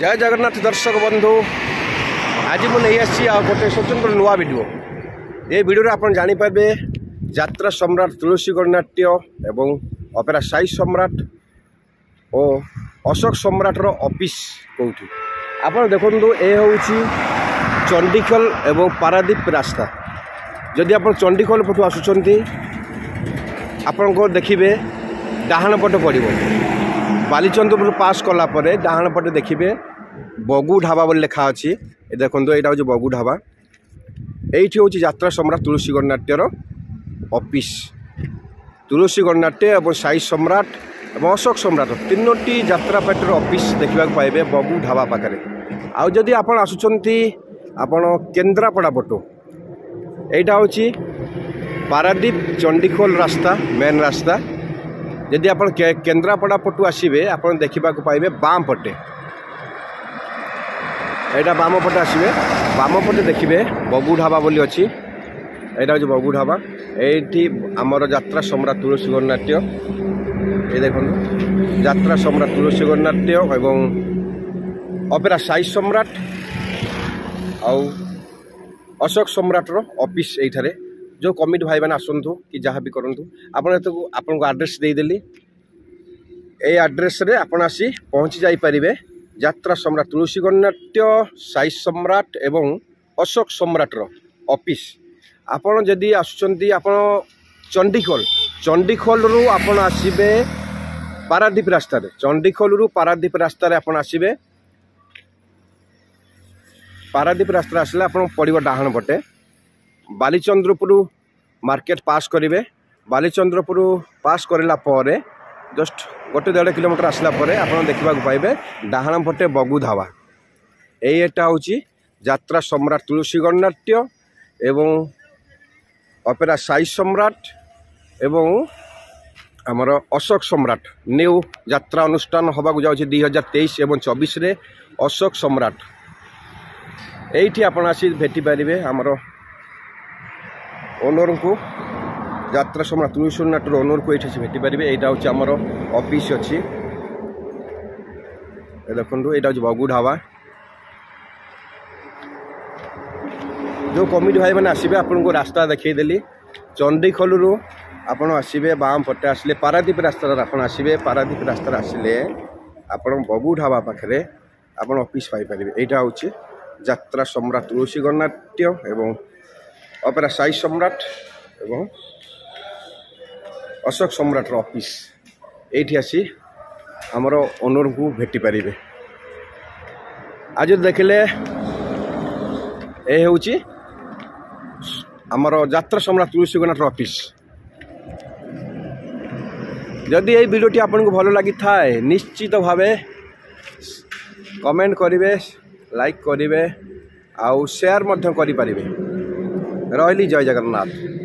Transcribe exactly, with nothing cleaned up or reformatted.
जय जगन्नाथ दर्शक बंधु आज मुझे आ गोटे स्वतंत्र नुआ वीडियो ये वीडियो आप जानीपारे यात्रा सम्राट तुलसी गणनाट्य एवं अपेरा साई सम्राट और अशोक सम्राटर ऑफिस कौटी आप देखु ये हूँ चंडीखोल एवं पारादीप रास्ता जदि आप चंडीखोल पटू आसुंच आपको देखिए डाहाण पट पड़ो बालीचंद्रपुर पास कलापर डाहाण पटे देखिए बगु ढाबा बोली लिखा अच्छी देखो यहाँ हूँ बगु ढाबा ये हूँ यात्रा सम्राट तुलसी गणनाट्यर ऑफिस तुलसी गणनाट्य और साई सम्राट और अशोक सम्राट तीनोटी यात्रा पार्टी ऑफिस देखा पाइबे बगु ढाबा पाखे आउ जदि आप आसुंच आपण केन्द्रापड़ा पटू यहाँ हूँ पारादीप चंडीखोल रास्ता मेन रास्ता जदि आप केन्द्रापड़ा पटू आसबे आप देखा पाइबे बाम पटे यहाँ बाम पटे आसबे बाम पटे देखिए बगु ढाबा बोली अच्छी यहाँ हूँ बगु ढाबा ये आमर यात्रा सम्राट तुलसी गणनाट्य ये देख यात्रा सम्राट तुलसी गणनाट्य एवं अपेरा साई सम्राट आउ अशोक सम्राटर ऑफिस ये जो कमिटी भाई मैंने आसतु कि जहाँ भी करूँ आपन को आड्रेस देदेली ये आड्रेस रे आपन आसी पहुँची जाइपारे यात्रा सम्राट तुलसी गणनाट्य साई सम्राट एवं अशोक सम्राटर ऑफिस आपन जदि आसुंच आपन चंडीखोल चंडीखोल रु आपन आसबे पारादीप रास्ता चंडीखोल रु पारादीप रास्ता आपन आसबे पारादीप रास्ता आसले आपन पड़ो डाहाण पटे बालीचंद्रपुर मार्केट पास करेंगे बालीचंद्रपुर पास करला परे जस्ट गोटे डेढ़ किलोमीटर आसला परे आपन देखा पाइबे डाहाण पटे बगु ढाबा यहीटा हूँ यात्रा सम्राट तुलसी गणनाट्य एवं अपेरा साई सम्राट एवं आमर अशोक सम्राट न्यू यात्रा अनुष्ठान होगा जाऊँगी दुई हजार तेईस एवं चौबीस रे अशोक सम्राट यही आप भेटी पारे आमर ओनर को यात्रा सम्राट तुलसी गणनाट्यर ओनर को ये भेटी पारे यहाँ हूँ आमर ऑफिस अच्छी देखो यहाँ हूँ बगु ढाबा जो कमिटी भाई मैंने आसबे आपन को रास्ता देखईदेली चंडीखोल रु आपन आसबे बाम पटे आसले पारादीप रास्ता आपन आसबे पारादीप रास्ता आसले आपन बगु ढाबा पाखे आपन ऑफिस पाइपर यहाँ हूँ यात्रा सम्राट तुलसी गणनाट्य एवं अपेरा साई सम्राट एवं अशोक सम्राटर ऑफिस ये आसी आमर ओनर को भेटी पारे आज देखिले ये हूँ आमर यात्रा सम्राट तुलसी गणनाट्यर ऑफिस जदि ये वीडियोटी आपन को भल लगी थाए निश्चित भावे कमेंट करेंगे लाइक करेंगे आउ शेयर मध्य करें रही जय जगन्नाथ।